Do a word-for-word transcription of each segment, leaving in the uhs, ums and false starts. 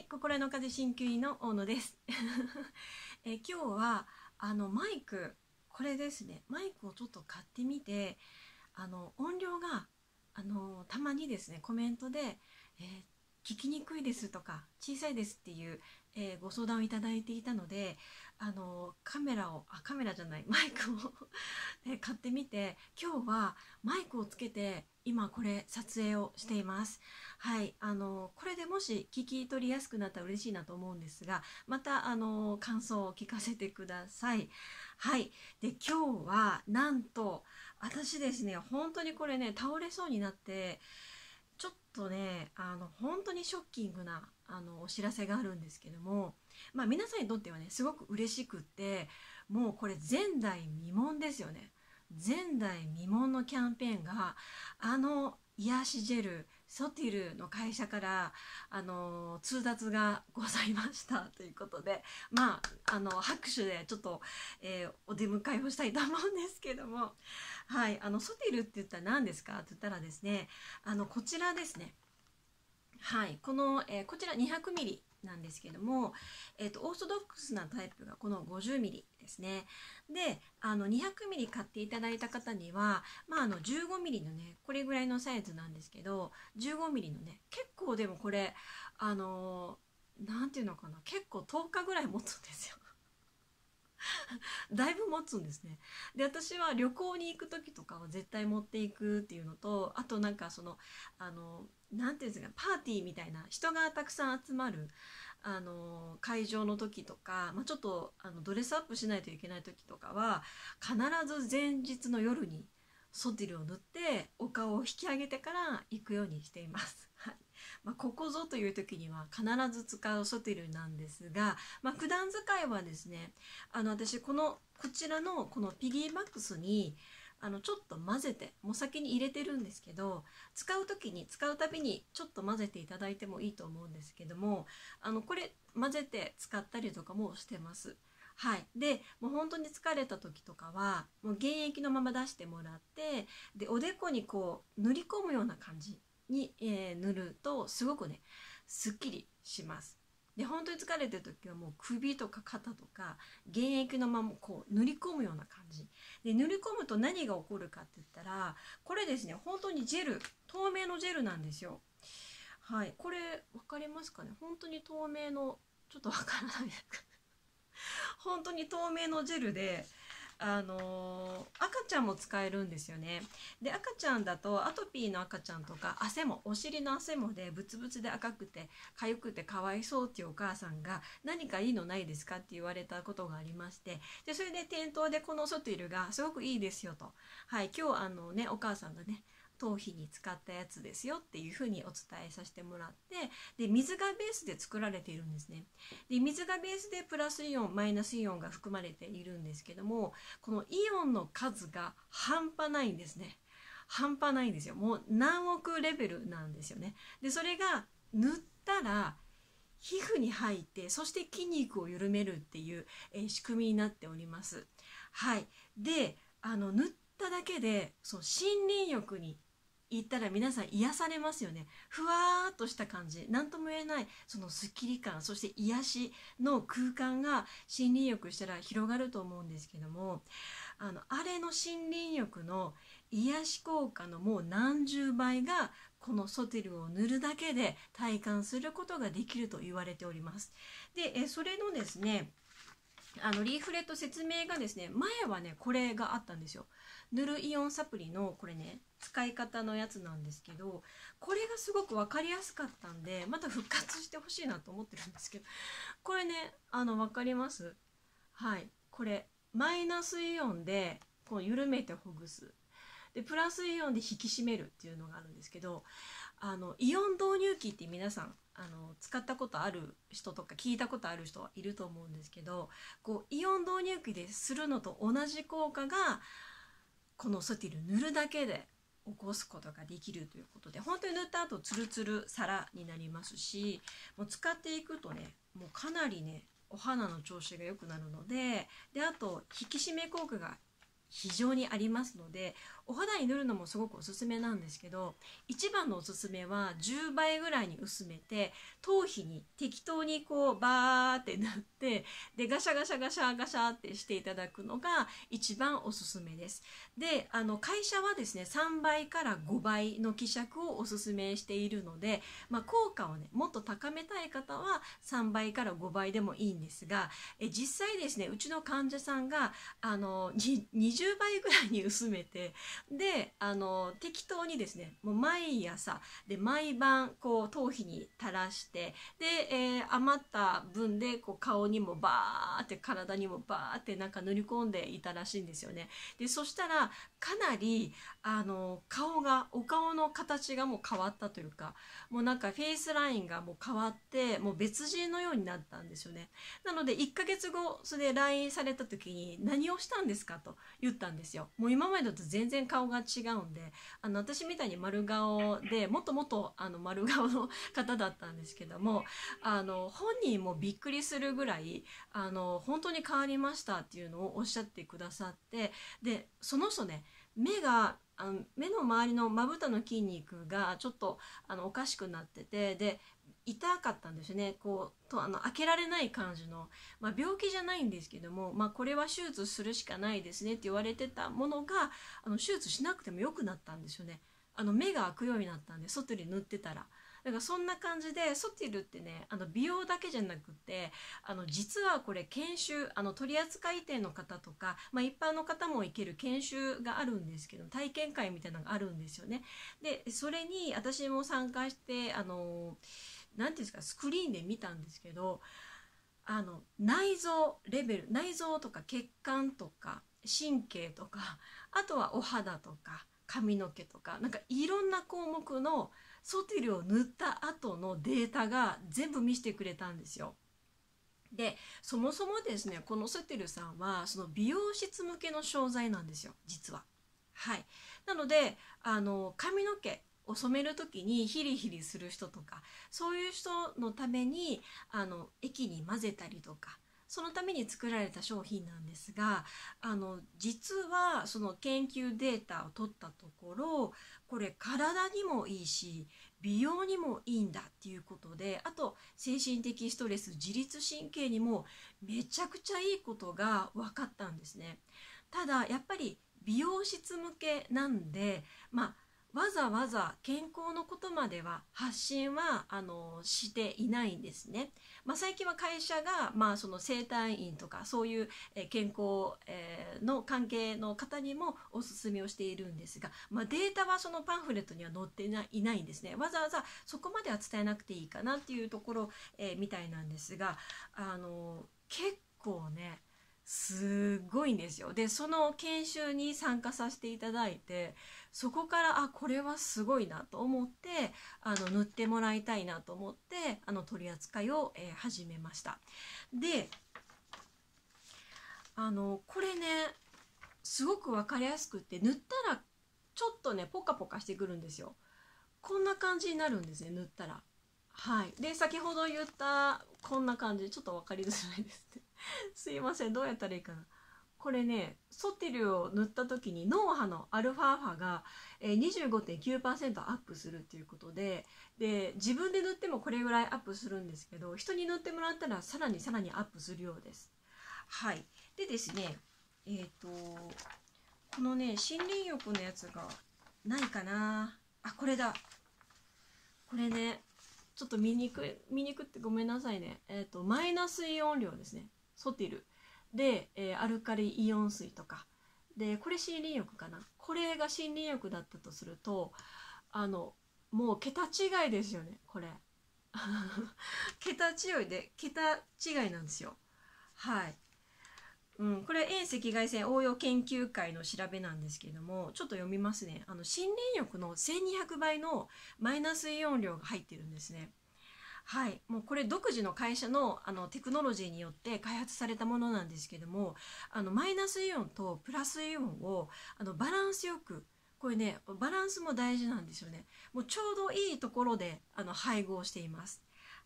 心の風鍼灸院の大野ですえ今日はあのマイク、これですね、マイクをちょっと買ってみて、あの音量があのたまにですねコメントで、えー、聞きにくいですとか小さいですっていう、えー、ご相談をいただいていたので、あのカメラをあカメラじゃないマイクをえ買ってみて、今日はマイクをつけて今これ撮影をしています。はい、あのこれでもし聞き取りやすくなったら嬉しいなと思うんですが、またあの感想を聞かせてください。はい、で今日はなんと私ですね、本当にこれね倒れそうになって、ちょっとねあの本当にショッキングなあのお知らせがあるんですけども、まあ皆さんにとってはねすごく嬉しくって、もうこれ前代未聞ですよね。前代未聞のキャンペーンが、あの癒しジェルソティルの会社からあの通達がございましたということで、まああの拍手でちょっと、えー、お出迎えをしたいと思うんですけども、はい、あのソティルって言ったら何ですかって言ったらですね、あのこちらですね。はい、この、えー、こちら にひゃくミリ なんですけども、えーと、オーソドックスなタイプがこの ごじゅうミリ ですね。で、あの にひゃくミリ 買っていただいた方には、まあ、あの じゅうごミリ のね、これぐらいのサイズなんですけど、じゅうごミリ のね、結構でもこれ、あのー、なんていうのかな、結構とおかぐらい持つんですよ。だいぶ持つんですね。で、私は旅行に行く時とかは絶対持っていくっていうのと、あとなんかそのあのなんていうんですか、パーティーみたいな人がたくさん集まるあの会場の時とか、まあ、ちょっとあのドレスアップしないといけない時とかは必ず前日の夜にソティルを塗ってお顔を引き上げてから行くようにしています。はい、まあ、ここぞという時には必ず使うソティルなんですが、まあ、普段使いはですね、あの私このこちらのこのピギーバックスにあのちょっと混ぜて、もう先に入れてるんですけど、使う時に使うたびにちょっと混ぜていただいてもいいと思うんですけども、あのこれ混ぜて使ったりとかもしてます。はい、でもう本当に疲れた時とかはもう原液のまま出してもらって、でおでこにこう塗り込むような感じに、えー、塗るとすごくねすっきりします。で本当に疲れてる時はもう首とか肩とか原液のままこう塗り込むような感じで、塗り込むと何が起こるかって言ったら、これですね、本当にジェル、透明のジェルなんですよ。はい、これ分かりますかね。本当に透明の、ちょっと分からないですか本当に透明のジェルで、あのー、赤ちゃんも使えるんですよね。で赤ちゃんだとアトピーの赤ちゃんとか汗もお尻の汗もでブツブツで赤くて痒くてかわいそうっていうお母さんが何かいいのないですかって言われたことがありまして、でそれで店頭でこのソティルがすごくいいですよと、はい、今日あのねお母さんがね頭皮に使ったやつですよっていうふうにお伝えさせてもらって、で水がベースで作られているんですね。で水がベースでプラスイオンマイナスイオンが含まれているんですけども、このイオンの数が半端ないんですね。半端ないんですよ。もう何億レベルなんですよね。でそれが塗ったら皮膚に入って、そして筋肉を緩めるっていう、えー、仕組みになっております。はい、であの塗っただけでそう森林浴に行ったら皆さん癒されますよね。ふわーっとした感じ、何とも言えないそのスッキリ感、そして癒しの空間が森林浴したら広がると思うんですけども、あのあれの森林浴の癒し効果のもう何十倍がこのソティルを塗るだけで体感することができると言われております。でえそれのですね、あのリーフレット説明がですね、前はねこれがあったんですよ。塗るイオンサプリのこれね使い方のやつなんですけど、これがすごく分かりやすかったんでまた復活してほしいなと思ってるんですけど、これねあの分かります。はい、これマイナスイオンでこう緩めてほぐす、でプラスイオンで引き締めるっていうのがあるんですけど、あのイオン導入器って皆さんあの使ったことある人とか聞いたことある人はいると思うんですけど、こうイオン導入器でするのと同じ効果がこのソティル塗るだけで起こすことができるということで、本当に塗った後ツルツルサラになりますし、もう使っていくとねもうかなりねお肌の調子が良くなるので、であと引き締め効果が非常にありますので、お肌に塗るのもすごくおすすめなんですけど、一番のおすすめはじゅうばいぐらいに薄めて、頭皮に適当にこうバーって塗って、でガシャガシャガシャガシャってしていただくのが一番おすすめです。で、あの会社はですねさんばいからごばいの希釈をおすすめしているので、まあ、効果をねもっと高めたい方はさんばいからごばいでもいいんですが、え実際ですねうちの患者さんがあのにじゅうばいぐらいに薄めて、であの適当にですねもう毎朝で毎晩こう頭皮に垂らして、で、えー、余った分でこう顔にもバーって体にもバーってなんか塗り込んでいたらしいんですよね。でそしたらかなりあの顔がお顔の形がもう変わったというか、もうなんかフェイスラインがもう変わってもう別人のようになったんですよね。なのでいっかげつごそれで ライン された時に何をしたんですかと言ったんですよ。もう今までだと全然顔が違うんで、あの私みたいに丸顔でもっともっとあの丸顔の方だったんですけども、あの本人もびっくりするぐらいあの本当に変わりましたっていうのをおっしゃってくださって、でその人ね目があの目の周りのまぶたの筋肉がちょっとあのおかしくなってて、で痛かったんですよね。こうとあの開けられない感じの、まあ、病気じゃないんですけども、まあ、これは手術するしかないですねって言われてたものがあの手術しなくても良くなったんですよね。あの目が開くようになったんで、ソティル塗ってたら。だからそんな感じでソティルってねあの美容だけじゃなくて、あの実はこれ研修あの取扱店の方とか、まあ、一般の方も行ける研修があるんですけど、体験会みたいなのがあるんですよね。でそれに私も参加してあのなんていうんですかスクリーンで見たんですけど、あの内臓レベル、内臓とか血管とか神経とか、あとはお肌とか髪の毛とか、なんかいろんな項目のソティルを塗った後のデータが全部見せてくれたんですよ。でそもそもですねこのソティルさんはその美容室向けの商材なんですよ実は。はい、なのであの髪の毛を染める時にヒリヒリする人とか、そういう人のためにあの液に混ぜたりとか、そのために作られた商品なんですが、あの実はその研究データを取ったところ、これ体にもいいし美容にもいいんだっていうことで、あと精神的ストレス、自律神経にもめちゃくちゃいいことが分かったんですね。ただやっぱり美容室向けなんで、まあわざわざ健康のことまでは発信はあのしていないんですね。まあ、最近は会社が、まあ、その整体院とかそういう、えー健康、えーの関係の方にもおすすめをしているんですが、まあ、データはそのパンフレットには載っていない、いないんですね。わざわざそこまでは伝えなくていいかなっていうところ、えーみたいなんですが、あの結構ねすごいんですよ。でその研修に参加させていただいて、そこからあこれはすごいなと思ってあの塗ってもらいたいなと思ってあの取り扱いを、えー始めました。であのこれねすごく分かりやすくって塗ったらちょっとねポカポカしてくるんですよ。こんな感じになるんですね塗ったら。はい、で先ほど言ったこんな感じ、ちょっと分かりづらいですねすいません、どうやったらいいかな。これねソティルを塗った時に脳波のアルファ波が にじゅうごてんきゅうパーセント アップするっていうことで、で自分で塗ってもこれぐらいアップするんですけど、人に塗ってもらったらさらにさらにアップするようです。はい、でですねえっ、ー、とこのね森林浴のやつがないかなあ、これだ。これねちょっと見にくい見にくってごめんなさいね。えっ、ー、とマイナスイオン量ですね、ソティルで、えー、アルカリイオン水とかで、これ森林浴かな。これが森林浴だったとするとあのもう桁違いですよねこれ桁違いで桁違いなんですよ。はい、うん、これ遠赤外線応用研究会の調べなんですけれども、ちょっと読みますね。あの森林浴のせんにひゃくばいのマイナスイオン量が入ってるんですね。はい、もうこれ独自の会社のあのテクノロジーによって開発されたものなんですけども、あのマイナスイオンとプラスイオンをあのバランスよく、これねバランスも大事なんですよね。もうちょうどいいところであの配合しています。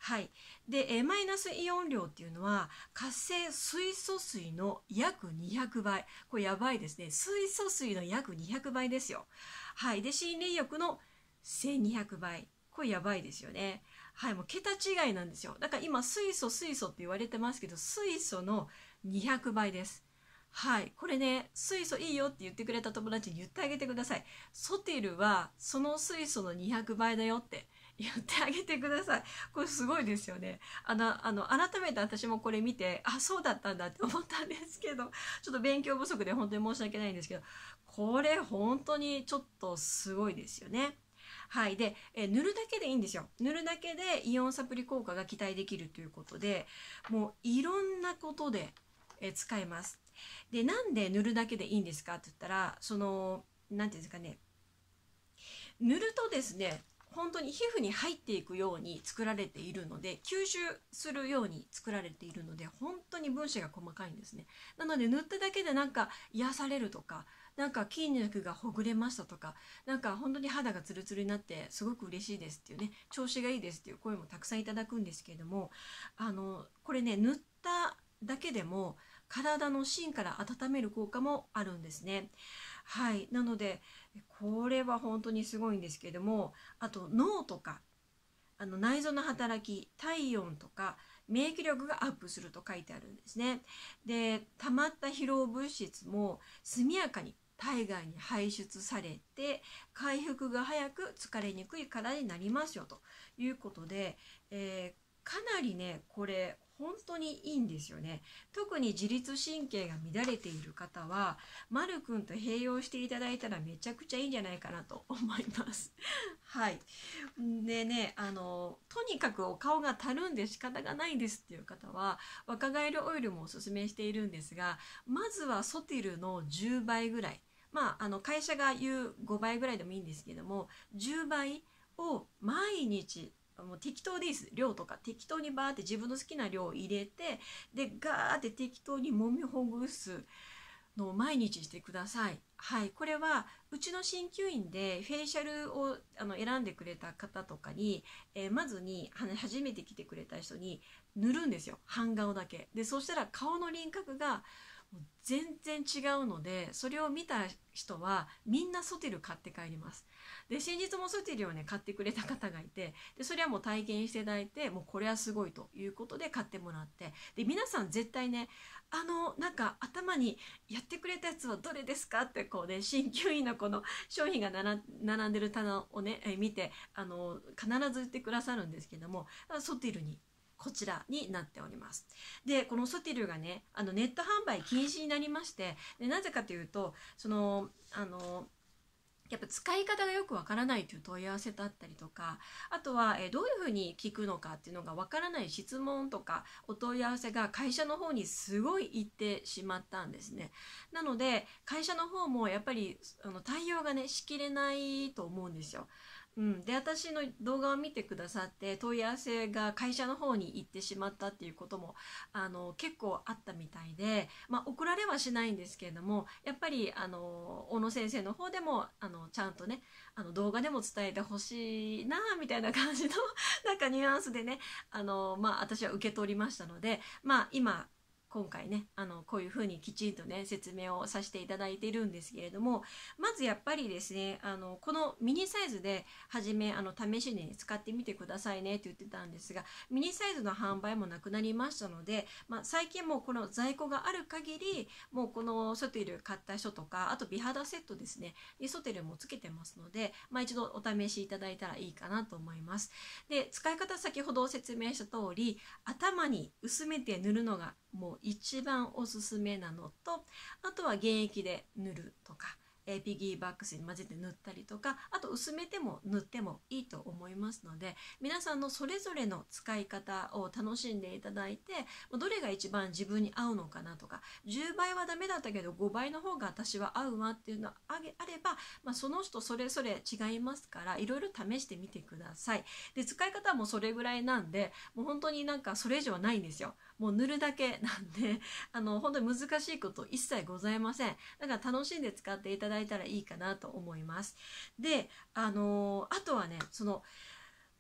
はい。で、えマイナスイオン量っていうのは活性水素水の約にひゃくばい。これやばいですね。水素水の約にひゃくばいですよ。はい。で、森林浴のせんにひゃくばい。これやばいですよね。はい。もう桁違いなんですよ。だから今水素水素って言われてますけど、水素のにひゃくばいです。はい。これね、水素いいよって言ってくれた友達に言ってあげてください。ソティルはその水素のにひゃくばいだよって言ってあげてください。これすごいですよね。あの、あの、改めて私もこれ見て、あ、そうだったんだって思ったんですけど、ちょっと勉強不足で本当に申し訳ないんですけど、これ本当にちょっとすごいですよね。はい。で、え塗るだけでいいんですよ。塗るだけでイオンサプリ効果が期待できるということで、もういろんなことでえ使えます。で、なんで塗るだけでいいんですかって言ったら、その、なんていうんですかね、塗るとですね、本当に皮膚に入っていくように作られているので、吸収するように作られているので、本当に分子が細かいんですね。なので塗っただけでなんか癒されるとか、なんか筋肉がほぐれましたとか、なんか本当に肌がツルツルになってすごく嬉しいですっていうね、調子がいいですっていう声もたくさんいただくんですけれども、あのこれね、塗っただけでも体の芯から温める効果もあるんですね。はい。なので、これは本当にすごいんですけれども、あと脳とか、あの内臓の働き、体温とか、免疫力がアップすると書いてあるんですね。で、溜まった疲労物質も速やかに体外に排出されて、回復が早く疲れにくい体になりますよということで、えーかなりね、これ本当にいいんですよね。特に自律神経が乱れている方は、まるくんと併用していただいたらめちゃくちゃいいんじゃないかなと思います。はい。でね、あの、とにかくお顔がたるんで仕方がないですっていう方は、若返りオイルもおすすめしているんですが、まずはソティルのじゅうばいぐらい。まあ、あの会社が言うごばいぐらいでもいいんですけども、じゅうばいを毎日もう適当でいいです。量とか適当にバーって自分の好きな量を入れて、でガーって適当に揉みほぐすのを毎日してください。はい。これはうちの鍼灸院でフェイシャルをあの選んでくれた方とかに、えーまずに初めて来てくれた人に塗るんですよ。半顔だけで、そしたら顔の輪郭がもう全然違うので、それを見た人はみんなソティル買って帰ります。で、先日もソティルをね買ってくれた方がいて、でそれはもう体験していただいて、もうこれはすごいということで買ってもらって、で皆さん絶対ね、あのなんか頭にやってくれたやつはどれですかってこうね、鍼灸院のこの商品が並んでる棚をね、え見て、あの必ず言ってくださるんですけども、ソティルにこちらになっております。で、このソティルがね、あのネット販売禁止になりまして、でなぜかというと、そのあのやっぱ使い方がよくわからないという問い合わせだったりとか、あとは、えどういうふうに聞くのかっていうのがわからない質問とかお問い合わせが会社の方にすごい行ってしまったんですね。なので会社の方もやっぱりあの対応がねしきれないと思うんですよ。うん、で私の動画を見てくださって問い合わせが会社の方に行ってしまったっていうこともあの結構あったみたいで、まあ、怒られはしないんですけれども、やっぱりあの小野先生の方でもあのちゃんとね、あの動画でも伝えてほしいなみたいな感じのなんかニュアンスでね、あの、まあ、私は受け取りましたので、まあ、今今回ね、あのこういうふうにきちんとね説明をさせていただいているんですけれども、まずやっぱりですね、あのこのミニサイズで初めあの試しに使ってみてくださいねって言ってたんですが、ミニサイズの販売もなくなりましたので、まあ、最近もこの在庫がある限りもうこのソティル買った人とか、あと美肌セットですねにソティルもつけてますので、まあ、一度お試しいただいたらいいかなと思います。で、使い方先ほど説明した通り、頭に薄めて塗るのがもう一番おすすめなのと、あとは原液で塗るとか、えー、ピギーバックスに混ぜて塗ったりとか、あと薄めても塗ってもいいと思いますので、皆さんのそれぞれの使い方を楽しんでいただいて、どれが一番自分に合うのかなとか、じゅうばいはダメだったけどごばいの方が私は合うわっていうのがあれば、まあ、その人それぞれ違いますから、いろいろ試してみてください。で、使い方もそれぐらいなんで、もう本当になんかそれ以上はないんですよ。もう塗るだけなんで、あの本当に難しいこと一切ございません。だから楽しんで使っていただいたらいいかなと思います。で、あのあとはね、その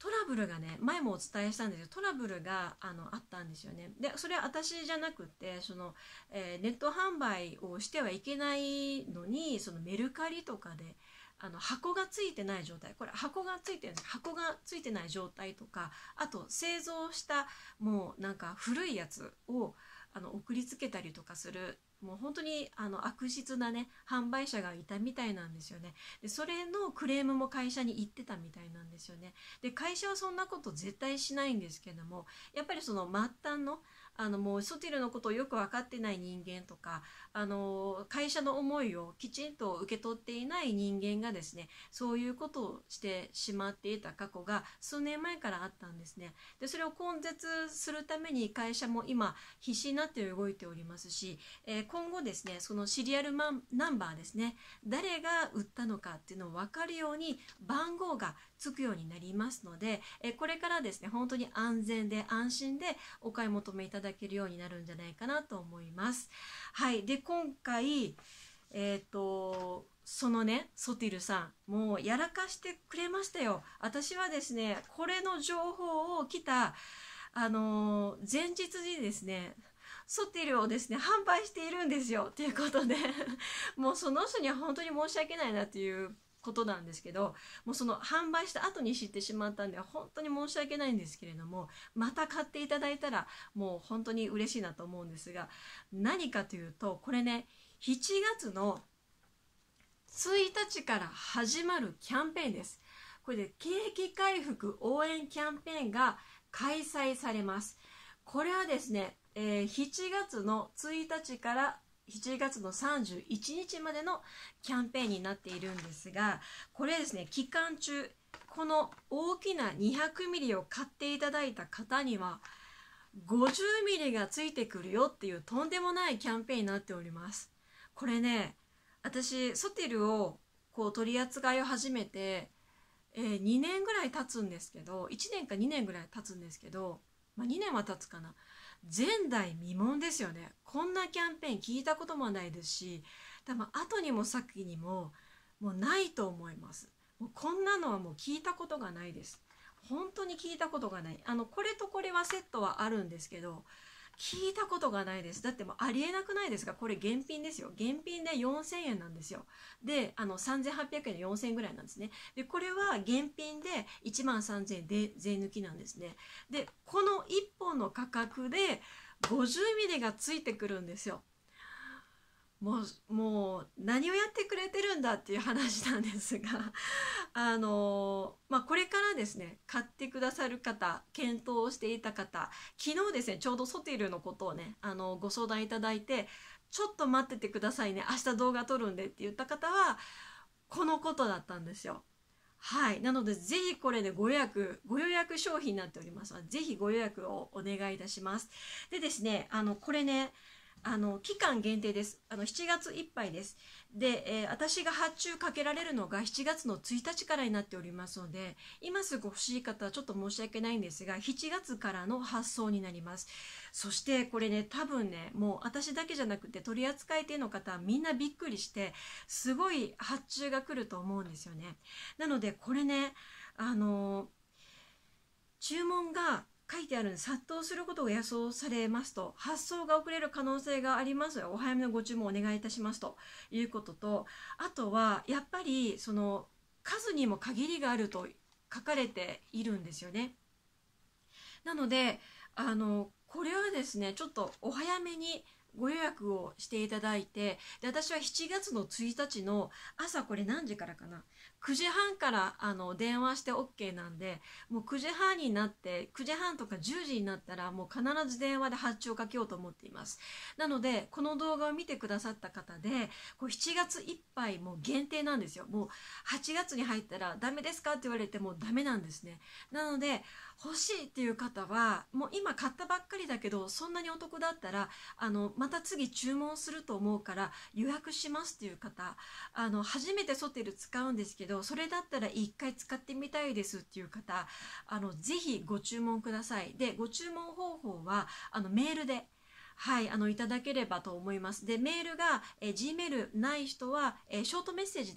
トラブルがね、前もお伝えしたんですけど、トラブルがあのあったんですよね。でそれは私じゃなくて、その、えー、ネット販売をしてはいけないのに、そのメルカリとかであの箱がついてない状態、これ箱がついてるんです、箱がついてない状態とか、あと製造したもうなんか古いやつをあの送りつけたりとかする、もう本当にあの悪質なね販売者がいたみたいなんですよね。でそれのクレームも会社に行ってたみたいなんですよね。で会社はそんなこと絶対しないんですけども、やっぱりその末端のあのもうソティルのことをよく分かってない人間とか、あの会社の思いをきちんと受け取っていない人間がですね、そういうことをしてしまっていた過去が数年前からあったんですね。でそれを根絶するために会社も今必死になって動いておりますし、えー、今後ですね、そのシリアルマンナンバーですね、誰が売ったのかっていうのを分かるように番号がつくようになりますので、えー、これからですね本当に安全で安心でお買い求めいただけるようになるんじゃないかなと思います。はい。で今回えっ、ー、とそのねソティルさんもうやらかしてくれましたよ。私はですねこれの情報を来たあのー、前日にですねソティルをですね販売しているんですよということでもうその人には本当に申し訳ないなっていうことなんですけど、もうその販売した後に知ってしまったんで本当に申し訳ないんですけれども、また買っていただいたらもう本当に嬉しいなと思うんですが、何かというとこれねしちがつのついたちから始まるキャンペーンです。これで景気回復応援キャンペーンが開催されます。これはですね、えー、しちがつのついたちからしちがつのさんじゅういちにちまでのキャンペーンになっているんですが、これですね期間中この大きなにひゃくミリを買っていただいた方にはごじゅうミリがついてくるよっていうとんでもないキャンペーンになっております。これね、私ソティルをこう取り扱いを始めて、えー、にねんぐらい経つんですけど、いちねんかにねんぐらい経つんですけど、まあ、にねんは経つかな。前代未聞ですよね。こんなキャンペーン聞いたこともないですし、多分後にも先にももうないと思います。もうこんなのはもう聞いたことがないです。本当に聞いたことがない。あのこれとこれはセットはあるんですけど、聞いたことがないです。だってもうありえなくないですか。これ現品ですよ。現品でよんせんえんなんですよ。であのさんぜんはっぴゃくえんでよんせんえんぐらいなんですね。でこれは現品でいちまんさんぜんえんで税抜きなんですね。でこのいっぽんの価格でごじゅうミリがついてくるんですよ。もうもう何をやってくれてるんだっていう話なんですがあのまあこれからですね買ってくださる方、検討をしていた方、昨日ですねちょうどソティルのことをねあのご相談いただいて、ちょっと待っててくださいね、明日動画撮るんでって言った方はこのことだったんですよ。はい、なのでぜひこれでご予約ご予約商品になっておりますので、ぜひご予約をお願いいたします。でですね、あのこれねあの期間限定です。あのしちがついっぱいです。で、えー、私が発注かけられるのがしちがつのついたちからになっておりますので、今すぐ欲しい方はちょっと申し訳ないんですが、しちがつからの発送になります。そしてこれね、多分ね、もう私だけじゃなくて取り扱い手の方はみんなびっくりして、すごい発注が来ると思うんですよね。なのでこれね、あのー、注文が書いてあるんで殺到することが予想されますと、発送が遅れる可能性がありますのでお早めのご注文お願いいたしますということと、あとはやっぱりその数にも限りがあると書かれているんですよね。なのであのこれはですねちょっとお早めにご予約をしていただいて、で私はしちがつのついたちの朝、これ何時からかな、くじはんからあの電話して OK なんで、もうくじはんになってくじはんとかじゅうじになったらもう必ず電話で発注をかけようと思っています。なのでこの動画を見てくださった方でこうしちがついっぱいもう限定なんですよ。もうはちがつに入ったらダメですかって言われてもダメなんですね。なので欲しいっていう方はもう今買ったばっかりだけどそんなにお得だったらあのまた次注文すると思うから予約しますっていう方、あの初めてソテル使うんですけどそれだったら一回使ってみたいですっていう方、あのぜひご注文ください。でご注文方法はあのメールではい、あのいただければと思います。でメールがえ Gmail ない人はえショートメッセージで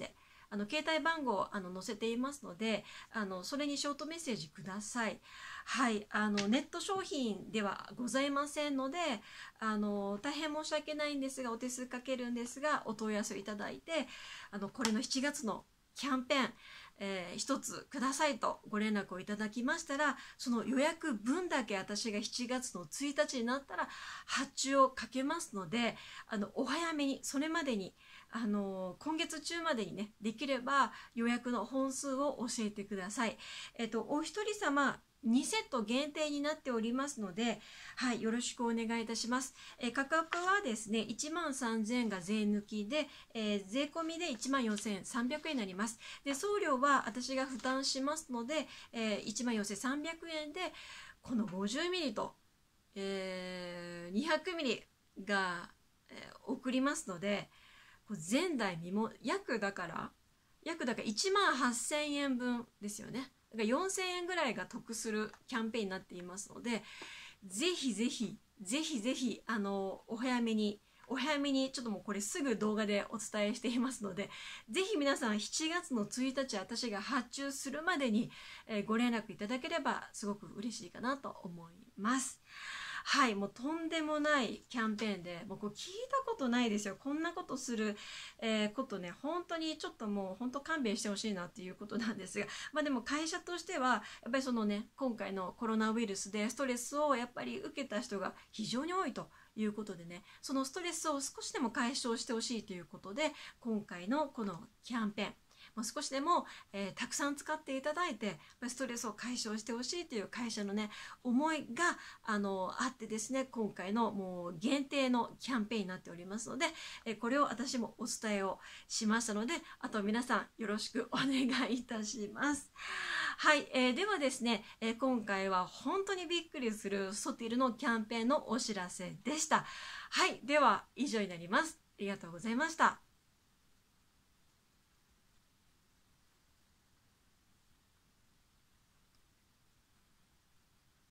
あの携帯番号をあの載せていますので、あのそれにショートメッセージください。はい、あのネット商品ではございませんので、あの大変申し訳ないんですが、お手数かけるんですが、お問い合わせいただいて、あのこれのしちがつのキャンペーン、えー、一つくださいとご連絡をいただきましたら、その予約分だけ私がしちがつのついたちになったら発注をかけますので、あのお早めに、それまでにあの今月中までにね、できれば予約の本数を教えてください。えっとお一人様にセット限定になっておりますので、はい、よろしくお願いいたします。えー、価格はですね、いちまんさんぜんえんが税抜きで、えー、税込みで いちまんよんせんさんびゃくえんになります。で、送料は私が負担しますので、えー、いちまんよんせんさんびゃくえんで、この ごじゅうミリリットル と、えー、にひゃくミリリットル が、えー、送りますので、前代未聞、約だから、約だからいちまんはっせんえんぶんですよね。だからよんせんえんぐらいが得するキャンペーンになっていますので、ぜひぜひ、ぜひぜひ、あの、お早めに、お早めに、ちょっともうこれすぐ動画でお伝えしていますので、ぜひ皆さんしちがつのついたち、私が発注するまでに、えー、ご連絡いただければすごく嬉しいかなと思います。はい、もうとんでもないキャンペーンで、もうこう聞いたことないですよ。こんなことする、えー、ことね、本当にちょっともう本当勘弁してほしいなっていうことなんですが、まあでも会社としては、やっぱりそのね、今回のコロナウイルスでストレスをやっぱり受けた人が非常に多いということでね、そのストレスを少しでも解消してほしいということで、今回のこのキャンペーン、もう少しでも、えー、たくさん使っていただいてストレスを解消してほしいという会社のね思いがあのあってですね、今回のもう限定のキャンペーンになっておりますので、えー、これを私もお伝えをしましたので、あと皆さんよろしくお願いいたします。はい、えー、ではですね、えー、今回は本当にびっくりするソティルのキャンペーンのお知らせでした。はい、では以上になります。ありがとうございました。